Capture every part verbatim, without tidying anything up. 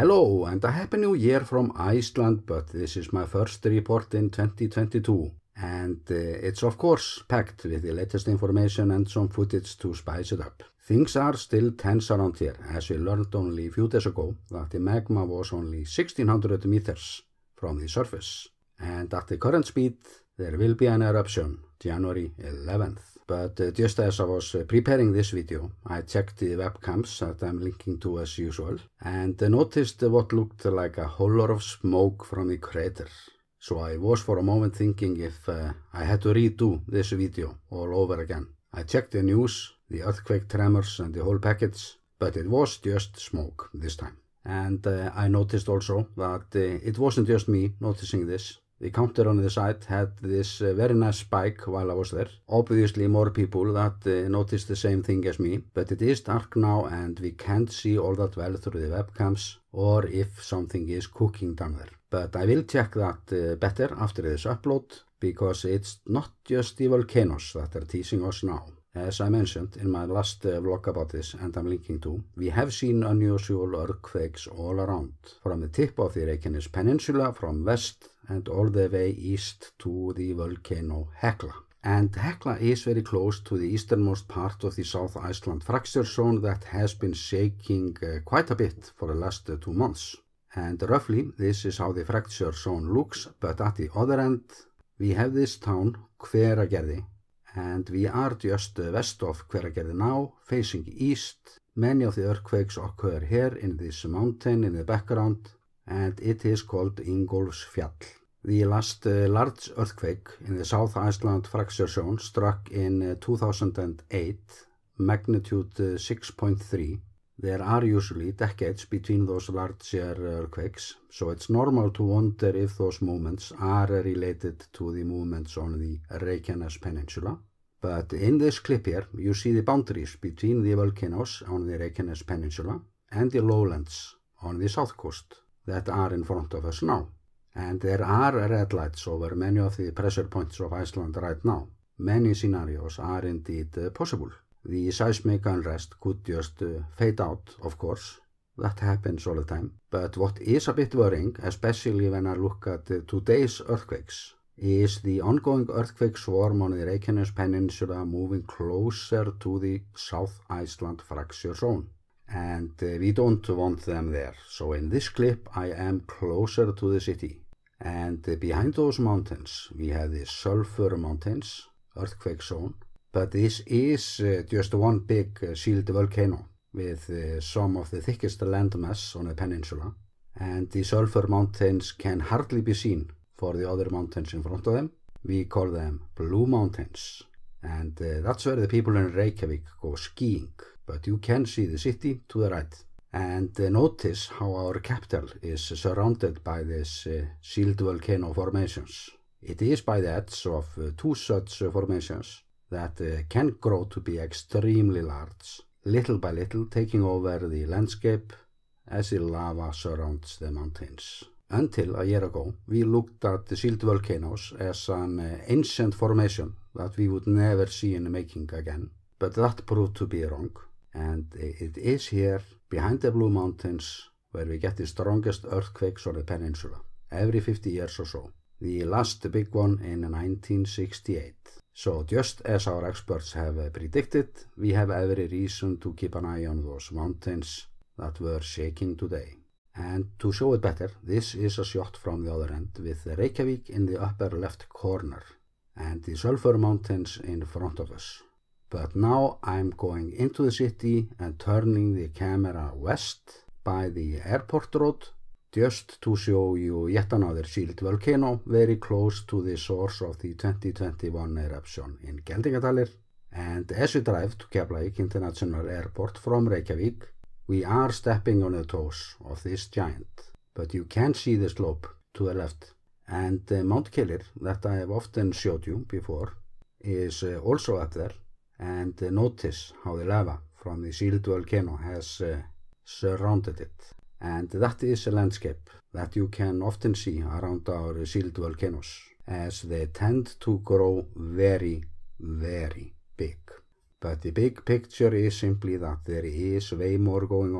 Hello and a happy new year from Iceland, but this is my first report in twenty twenty-two. And uh, it's of course packed with the latest information and some footage to spice it up. Things are still tense around here, as we learned only a few days ago that the magma was only sixteen hundred meters from the surface. And at the current speed, there will be an eruption, January eleventh. But uh, just as I was uh, preparing this video, I checked the webcams that I'm linking to as usual, and uh, noticed uh, what looked like a whole lot of smoke from the crater. So I was for a moment thinking if uh, I had to redo this video all over again. I checked the news, the earthquake tremors and the whole package, but it was just smoke this time. And uh, I noticed also that uh, it wasn't just me noticing this. The counter on the site had this uh, very nice spike while I was there. Obviously more people that uh, noticed the same thing as me, but it is dark now and we can't see all that well through the webcams or if something is cooking down there. But I will check that uh, better after this upload, because it's not just the volcanoes that are teasing us now. As I mentioned in my last uh, vlog about this, and I'm linking to, we have seen unusual earthquakes all around, from the tip of the Reykjanes Peninsula from west and all the way east to the volcano Hekla. And Hekla is very close to the easternmost part of the South Iceland fracture zone that has been shaking uh, quite a bit for the last uh, two months. And roughly this is how the fracture zone looks, but at the other end we have this town, Hveragerði, and we are just uh, west of Hveragerði now, facing east. Many of the earthquakes occur here in this mountain in the background, and it is called Ingólfsfjall. The last uh, large earthquake in the South Iceland fracture zone struck in uh, two thousand eight, magnitude uh, six point three. There are usually decades between those larger earthquakes, so it's normal to wonder if those movements are related to the movements on the Reykjanes Peninsula. But in this clip here, you see the boundaries between the volcanoes on the Reykjanes Peninsula and the lowlands on the south coast that are in front of us now. And there are red lights over many of the pressure points of Iceland right now. Many scenarios are indeed uh, possible. The seismic unrest could just uh, fade out, of course. That happens all the time. But what is a bit worrying, especially when I look at uh, today's earthquakes, is the ongoing earthquake swarm on the Reykjanes Peninsula moving closer to the South Iceland fracture zone. And uh, we don't want them there. So in this clip I am closer to the city. And uh, behind those mountains we have the Sulphur Mountains, earthquake zone. But this is uh, just one big uh, sealed volcano with uh, some of the thickest landmass on the peninsula. And the Sulphur Mountains can hardly be seen for the other mountains in front of them. We call them Blue Mountains. And uh, that's where the people in Reykjavík go skiing. But you can see the city to the right. And uh, notice how our capital is surrounded by these uh, sealed volcano formations. It is by the edge of uh, two such uh, formations that uh, can grow to be extremely large, little by little taking over the landscape as the lava surrounds the mountains. Until a year ago, we looked at the sealed volcanoes as an uh, ancient formation that we would never see in the making again. But that proved to be wrong, and it is here, behind the Blue Mountains, where we get the strongest earthquakes on the peninsula, every fifty years or so. The last big one in nineteen sixty-eight. So just as our experts have predicted, we have every reason to keep an eye on those mountains that were shaking today. And to show it better, this is a shot from the other end with Reykjavík in the upper left corner and the Sulphur Mountains in front of us. But now I'm going into the city and turning the camera west by the airport road, just to show you yet another sealed volcano very close to the source of the twenty twenty-one eruption in Geldingadalir. And as we drive to Keflavík International Airport from Reykjavík, we are stepping on the toes of this giant. But you can see the slope to the left. And uh, Mount Keilir, that I have often showed you before, is uh, also up there. And uh, notice how the lava from the sealed volcano has uh, surrounded it. And that is a landscape that you can often see around our sealed volcanoes, as they tend to grow very, very big. But the big picture is simply that there is way more going on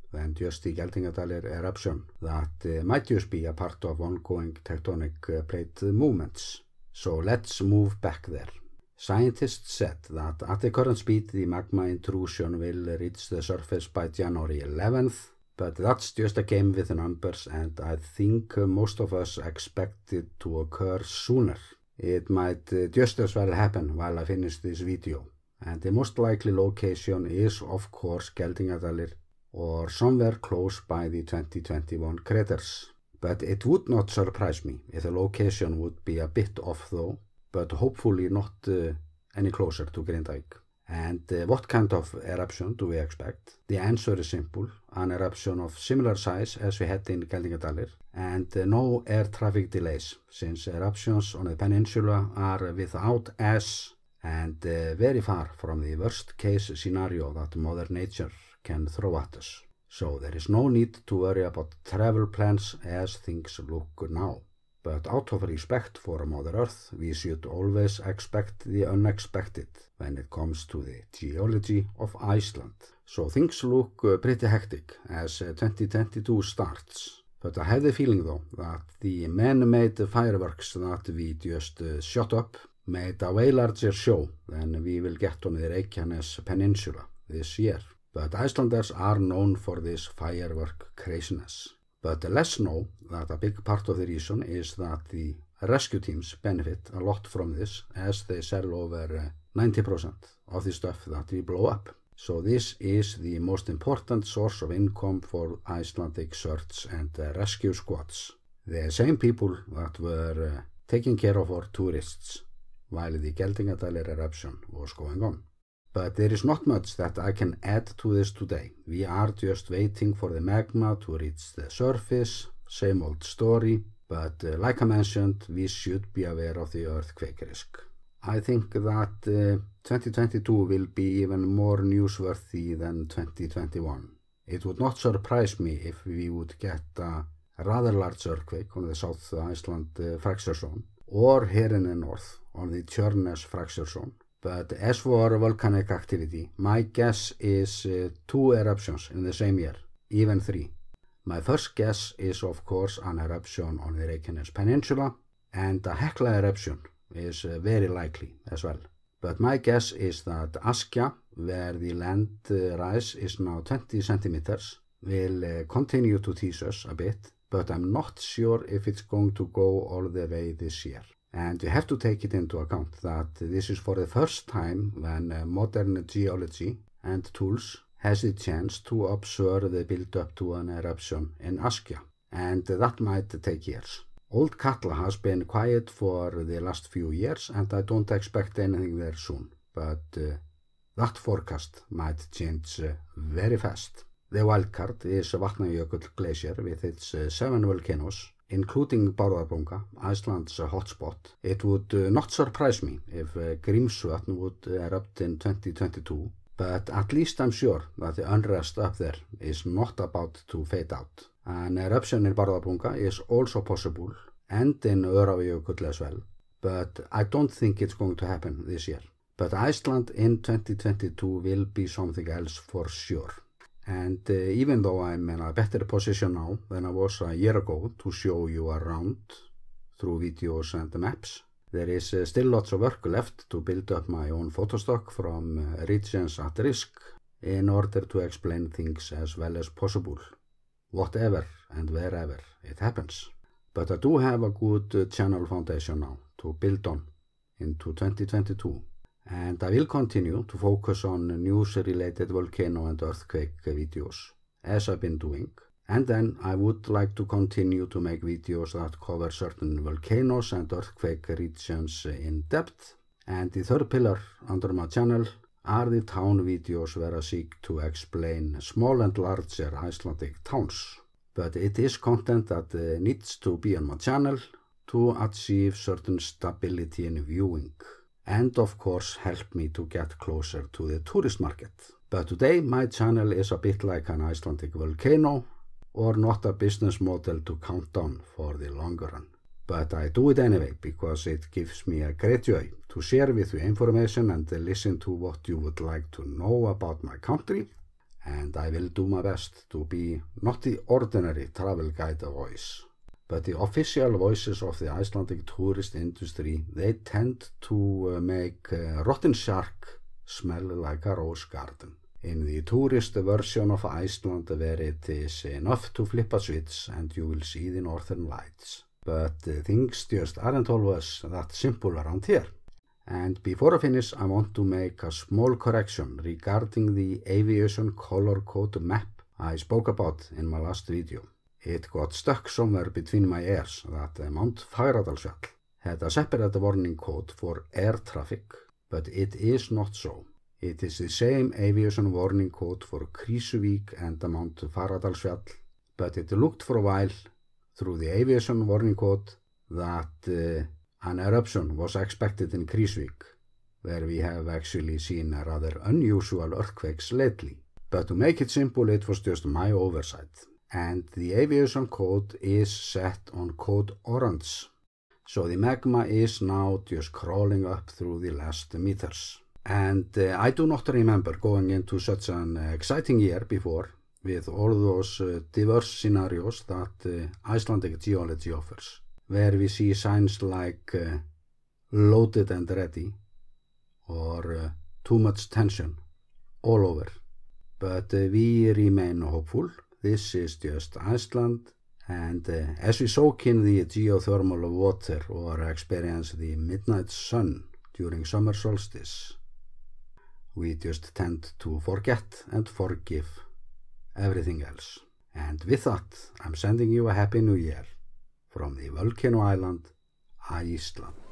than just the Geldingadalir eruption that uh, might just be a part of ongoing tectonic uh, plate movements. So let's move back there. Scientists said that at the current speed the magma intrusion will reach the surface by January eleventh, but that's just a game with the numbers, and I think uh, most of us expect it to occur sooner. It might uh, just as well happen while I finish this video. And the most likely location is of course Geldingadalir or somewhere close by the twenty twenty-one craters. But it would not surprise me if the location would be a bit off though, but hopefully not uh, any closer to Grindavík. And uh, what kind of eruption do we expect? The answer is simple, an eruption of similar size as we had in Geldingadalir, and uh, no air traffic delays, since eruptions on the peninsula are without ash and uh, very far from the worst case scenario that Mother Nature can throw at us. So there is no need to worry about travel plans as things look now. But out of respect for Mother Earth, we should always expect the unexpected when it comes to the geology of Iceland. So things look uh, pretty hectic as uh, twenty twenty-two starts. But I have the feeling though that the man-made fireworks that we just uh, shot up made a way larger show than we will get on the Reykjanes Peninsula this year. But Icelanders are known for this firework craziness. But let's know that a big part of the reason is that the rescue teams benefit a lot from this, as they sell over uh, ninety percent of the stuff that we blow up. So this is the most important source of income for Icelandic search and uh, rescue squads. The same people that were uh, taking care of our tourists while the Geldingadalir eruption was going on. But there is not much that I can add to this today. We are just waiting for the magma to reach the surface, same old story, but uh, like I mentioned, we should be aware of the earthquake risk. I think that uh, twenty twenty-two will be even more newsworthy than twenty twenty-one. It would not surprise me if we would get a rather large earthquake on the South Iceland uh, fracture zone, or here in the north on the Tjörnes fracture zone. But as for volcanic activity, my guess is uh, two eruptions in the same year, even three. My first guess is of course an eruption on the Reykjanes Peninsula, and a Hekla eruption is uh, very likely as well. But my guess is that Askja, where the land uh, rise is now twenty centimeters, will uh, continue to tease us a bit, but I'm not sure if it's going to go all the way this year. And you have to take it into account that this is for the first time when uh, modern geology and tools has the chance to observe the build-up to an eruption in Askja, and that might take years. Old Katla has been quiet for the last few years, and I don't expect anything there soon, but uh, that forecast might change uh, very fast. The wildcard is Vatnajökull Glacier with its uh, seven volcanoes, including Bárðarbunga, Iceland's uh, hotspot. It would uh, not surprise me if uh, Grímsvötn would erupt in twenty twenty-two, but at least I'm sure that the unrest up there is not about to fade out. An eruption in Bárðarbunga is also possible, and in Öræfajökull as well, but I don't think it's going to happen this year. But Iceland in twenty twenty-two will be something else for sure. And uh, even though I'm in a better position now than I was a year ago to show you around through videos and maps, there is uh, still lots of work left to build up my own photo stock from uh, regions at risk in order to explain things as well as possible, whatever and wherever it happens. But I do have a good uh, channel foundation now to build on into twenty twenty-two. And I will continue to focus on news-related volcano and earthquake videos, as I've been doing. And then I would like to continue to make videos that cover certain volcanoes and earthquake regions in depth. And the third pillar under my channel are the town videos where I seek to explain small and larger Icelandic towns. But it is content that uh, needs to be on my channel to achieve certain stability in viewing, and of course help me to get closer to the tourist market. But today my channel is a bit like an Icelandic volcano, or not a business model to count on for the longer run. But I do it anyway because it gives me a great joy to share with you information and listen to what you would like to know about my country. and I will do my best to be not the ordinary travel guide voice, but the official voices of the Icelandic tourist industry. They tend to uh, make uh, rotten shark smell like a rose garden. In the tourist version of Iceland, where it is enough to flip a switch and you will see the northern lights. But uh, things just aren't always that simple around here. And before I finish, I want to make a small correction regarding the aviation color code map I spoke about in my last video. It got stuck somewhere between my ears that uh, Mount Fagradalsfjall had a separate warning code for air traffic, but it is not so. It is the same aviation warning code for Krýsuvík and the Mount Fagradalsfjall, but it looked for a while through the aviation warning code that uh, an eruption was expected in Krýsuvík, where we have actually seen rather unusual earthquakes lately. But to make it simple, it was just my oversight. And the aviation code is set on code orange. So the magma is now just crawling up through the last meters. And uh, I do not remember going into such an uh, exciting year before with all those uh, diverse scenarios that uh, Icelandic geology offers, where we see signs like uh, loaded and ready or uh, too much tension all over. But uh, we remain hopeful. This is just Iceland, and uh, as we soak in the geothermal water or experience the midnight sun during summer solstice, we just tend to forget and forgive everything else. And with that, I'm sending you a happy new year from the volcano island, Iceland.